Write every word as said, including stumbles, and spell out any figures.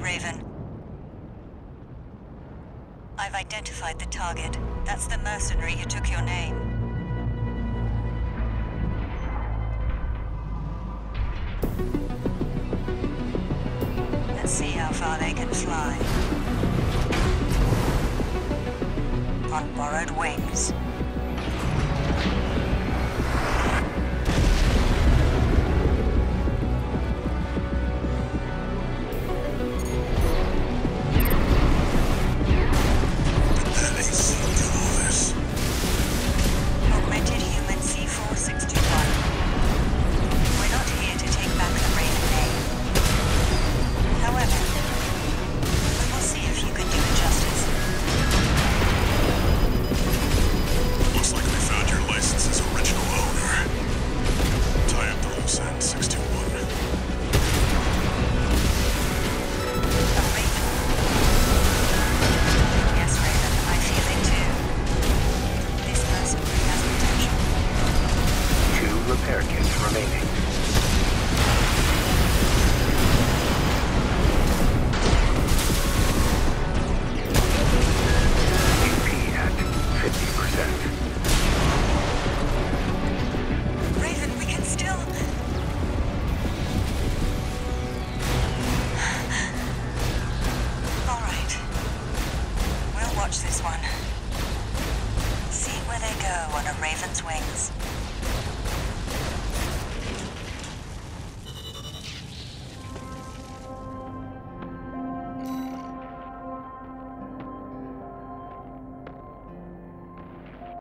Raven. I've identified the target. That's the mercenary who took your name. Let's see how far they can fly. On borrowed wings. Repair kits remaining. A P at fifty percent. Raven, we can still... All right. We'll watch this one. See where they go on a Raven's wings.